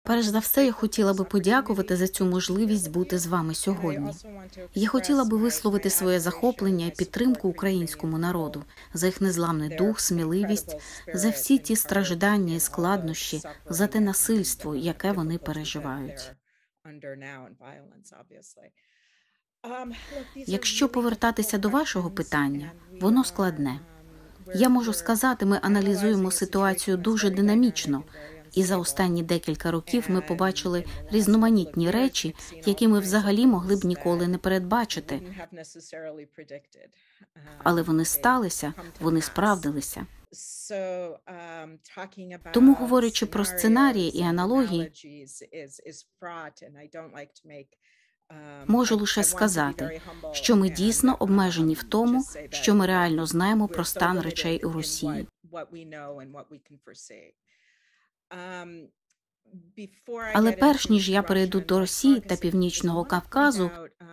Перш за все, я хотіла би подякувати за цю можливість бути з вами сьогодні. Я хотіла би висловити своє захоплення і підтримку українському народу за їх незламний дух, сміливість, за всі ті страждання і складнощі, за те насильство, яке вони переживають. Якщо повертатися до вашого питання, воно складне. Я можу сказати, ми аналізуємо ситуацію дуже динамічно, і за останні декілька років ми побачили різноманітні речі, які ми взагалі могли б ніколи не передбачити. Але вони сталися, вони справдилися. Тому, говорячи про сценарії і аналогії, можу лише сказати, що ми дійсно обмежені в тому, що ми реально знаємо про стан речей у Росії. Але перш ніж я перейду до Росії та Північного Кавказу,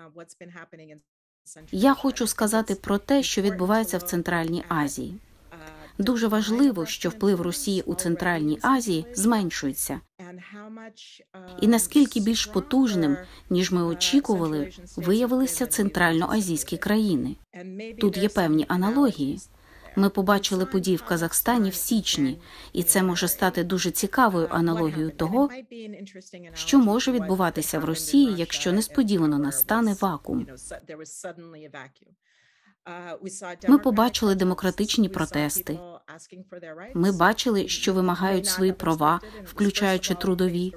я хочу сказати про те, що відбувається в Центральній Азії. Дуже важливо, що вплив Росії у Центральній Азії зменшується. І наскільки більш потужним, ніж ми очікували, виявилися центральноазійські країни. Тут є певні аналогії. Ми побачили події в Казахстані в січні, і це може стати дуже цікавою аналогією того, що може відбуватися в Росії, якщо несподівано настане вакуум. Ми побачили демократичні протести. Ми бачили, що вимагають свої права, включаючи трудові.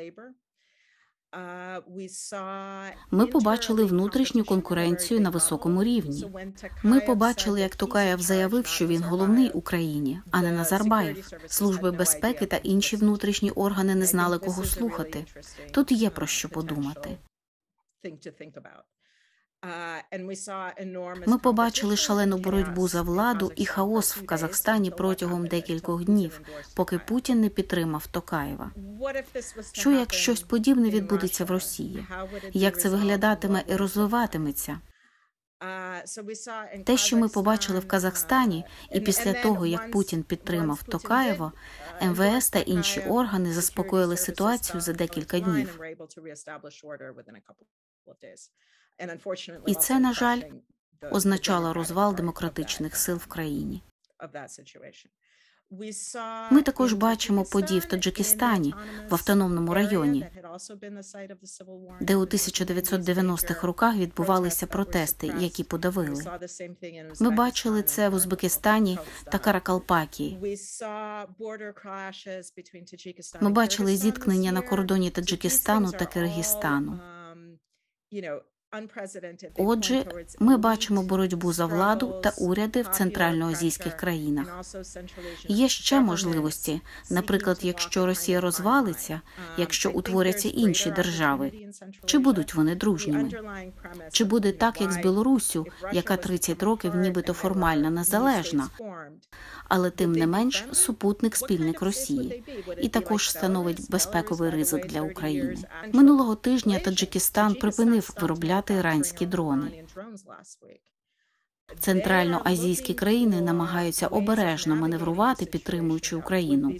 Ми побачили внутрішню конкуренцію на високому рівні. Ми побачили, як Токаєв заявив, що він головний у країні, а не Назарбаєв. Служби безпеки та інші внутрішні органи не знали, кого слухати. Тут є про що подумати. Ми побачили шалену боротьбу за владу і хаос в Казахстані протягом декількох днів, поки Путін не підтримав Токаєва. Що як щось подібне відбудеться в Росії? Як це виглядатиме і розвиватиметься? Те, що ми побачили в Казахстані, і після того, як Путін підтримав Токаєва, МВС та інші органи заспокоїли ситуацію за декілька днів. І це, на жаль, означало розвал демократичних сил в країні. Ми також бачимо події в Таджикистані, в автономному районі, де у 1990-х роках відбувалися протести, які подавили. Ми бачили це в Узбекистані та Каракалпакії. Ми бачили зіткнення на кордоні Таджикистану та Киргизстану. Отже, ми бачимо боротьбу за владу та уряди в центральноазійських країнах. Є ще можливості, наприклад, якщо Росія розвалиться, якщо утворяться інші держави. Чи будуть вони дружніми? Чи буде так, як з Білоруссю, яка 30 років нібито формально незалежна, але тим не менш супутник-спільник Росії, і також становить безпековий ризик для України. Минулого тижня Таджикистан припинив виробляти іранські дрони. Центральноазійські країни намагаються обережно маневрувати, підтримуючи Україну.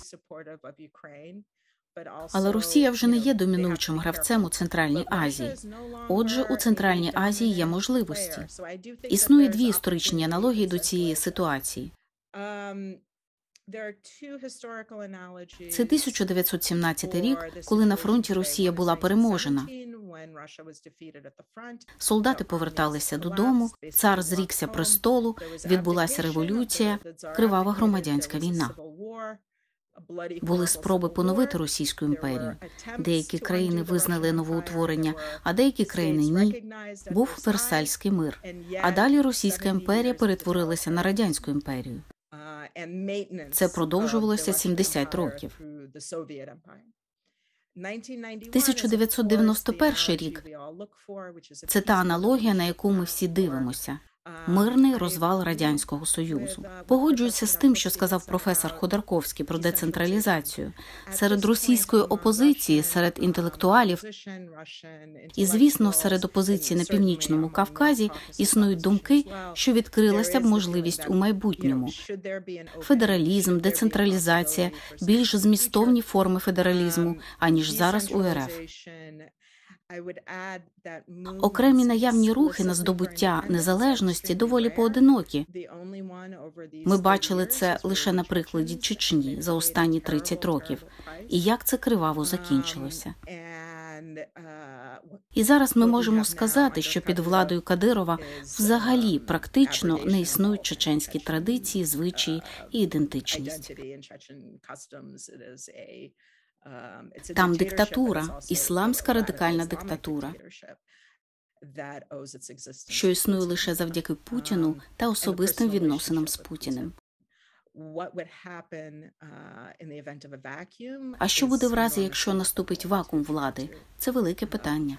Але Росія вже не є домінуючим гравцем у Центральній Азії. Отже, у Центральній Азії є можливості. Існує дві історичні аналогії до цієї ситуації. Це 1917 рік, коли на фронті Росія була переможена. Солдати поверталися додому, цар зрікся престолу, відбулася революція, кривава громадянська війна. Були спроби поновити Російську імперію. Деякі країни визнали новоутворення, а деякі країни – ні. Був Версальський мир. А далі Російська імперія перетворилася на Радянську імперію. Це продовжувалося 70 років. 1991 рік – це та аналогія, на яку ми всі дивимося. Мирний розвал Радянського Союзу. Погоджуюся з тим, що сказав професор Ходорковський про децентралізацію. Серед російської опозиції, серед інтелектуалів і, звісно, серед опозиції на Північному Кавказі існують думки, що відкрилася б можливість у майбутньому. Федералізм, децентралізація, більш змістовні форми федералізму, аніж зараз у РФ. Окремі наявні рухи на здобуття незалежності доволі поодинокі. Ми бачили це лише на прикладі Чечні за останні 30 років. І як це криваво закінчилося. І зараз ми можемо сказати, що під владою Кадирова взагалі практично не існують чеченські традиції, звичаї і ідентичність. Там диктатура, ісламська радикальна диктатура, що існує лише завдяки Путіну та особистим відносинам з Путіним. А що буде в разі, якщо наступить вакуум влади? Це велике питання.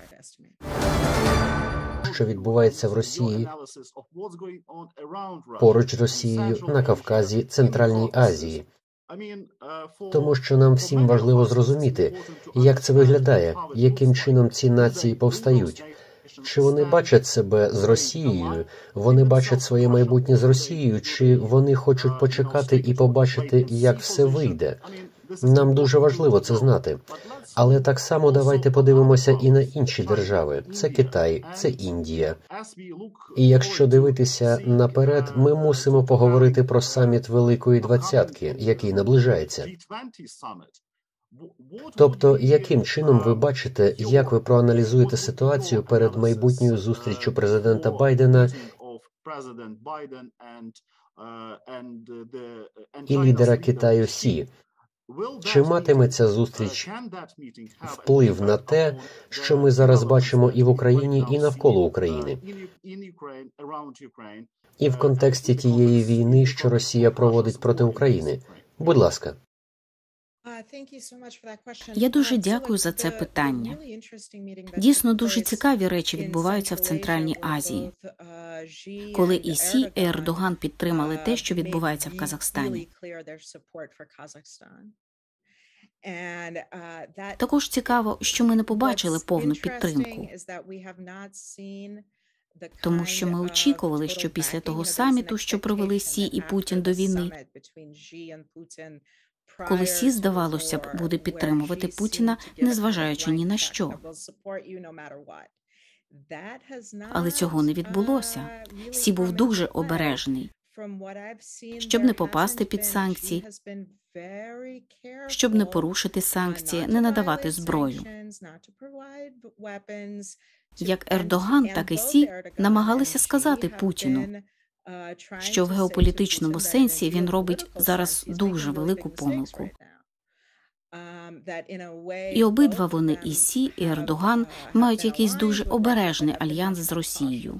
Що відбувається в Росії, поруч з Росією, на Кавказі, Центральній Азії. Тому що нам всім важливо зрозуміти, як це виглядає, яким чином ці нації повстають. Чи вони бачать себе з Росією, вони бачать своє майбутнє з Росією, чи вони хочуть почекати і побачити, як все вийде. Нам дуже важливо це знати. Але так само давайте подивимося і на інші держави. Це Китай, це Індія. І якщо дивитися наперед, ми мусимо поговорити про саміт Великої Двадцятки, який наближається. Тобто, яким чином ви бачите, як ви проаналізуєте ситуацію перед майбутньою зустріччю президента Байдена і лідера Китаю Сі? Чи матиме ця зустріч вплив на те, що ми зараз бачимо і в Україні, і навколо України? І в контексті тієї війни, що Росія проводить проти України? Будь ласка. Я дуже дякую за це питання. Дійсно, дуже цікаві речі відбуваються в Центральній Азії. Коли і Сі, і Ердоган підтримали те, що відбувається в Казахстані. Також цікаво, що ми не побачили повну підтримку. Тому що ми очікували, що після того саміту, що провели Сі і Путін до війни, коли Сі, здавалося б, буде підтримувати Путіна, незважаючи ні на що. Але цього не відбулося. Сі був дуже обережний, щоб не попасти під санкції, щоб не порушити санкції, не надавати зброю. Як Ердоган, так і Сі намагалися сказати Путіну, що в геополітичному сенсі він робить зараз дуже велику помилку. І обидва вони, і Сі, і Ердоган, мають якийсь дуже обережний альянс з Росією.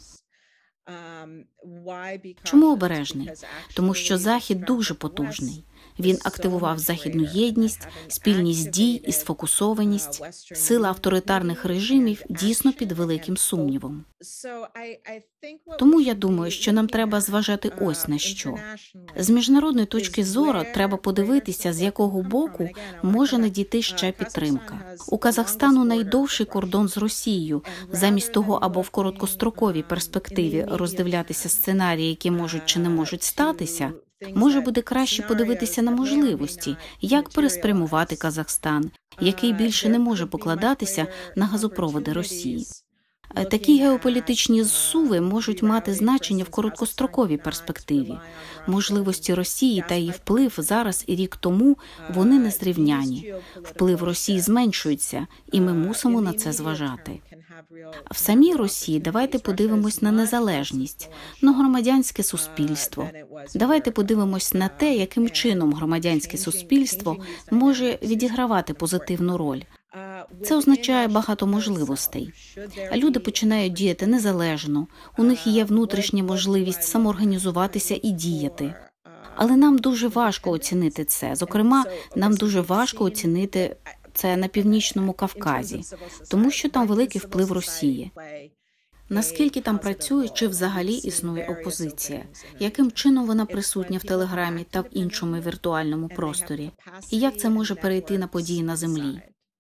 Чому обережний? Тому що Захід дуже потужний. Він активував західну єдність, спільність дій і сфокусованість. Сила авторитарних режимів дійсно під великим сумнівом. Тому я думаю, що нам треба зважати ось на що. З міжнародної точки зору треба подивитися, з якого боку може надійти ще підтримка. У Казахстану найдовший кордон з Росією. Замість того, або в короткостроковій перспективі роздивлятися сценарії, які можуть чи не можуть статися, може буде краще подивитися на можливості, як переспрямувати Казахстан, який більше не може покладатися на газопроводи Росії. Такі геополітичні зсуви можуть мати значення в короткостроковій перспективі. Можливості Росії та її вплив зараз і рік тому вони незрівняні. Вплив Росії зменшується, і ми мусимо на це зважати. В самій Росії давайте подивимось на незалежність, на громадянське суспільство. Давайте подивимось на те, яким чином громадянське суспільство може відігравати позитивну роль. Це означає багато можливостей. Люди починають діяти незалежно, у них є внутрішня можливість самоорганізуватися і діяти. Але нам дуже важко оцінити це. Зокрема, нам дуже важко оцінити це на Північному Кавказі, тому що там великий вплив Росії. Наскільки там працює, чи взагалі існує опозиція? Яким чином вона присутня в Телеграмі та в іншому віртуальному просторі? І як це може перейти на події на Землі?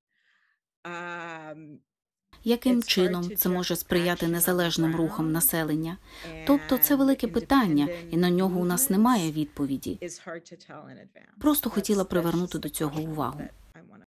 Яким чином це може сприяти незалежним рухам населення? Тобто це велике питання, і на нього у нас немає відповіді. Просто хотіла привернути до цього увагу.